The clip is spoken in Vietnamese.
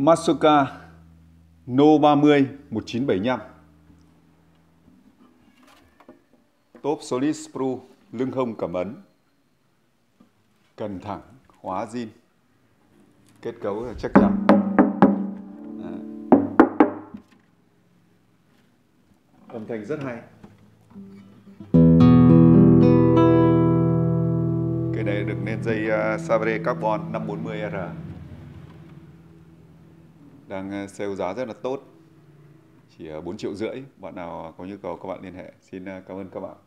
Matsuoka No30 1975. Top Solid Spruce, lưng hông cảm ấn, cần thẳng, hóa zin, kết cấu là chắc chắn. Âm thanh rất hay. Cái này được nên dây Savarez carbon 540R. Đang sale giá rất là tốt, chỉ 4,5 triệu. Bạn nào có nhu cầu các bạn liên hệ. Xin cảm ơn các bạn.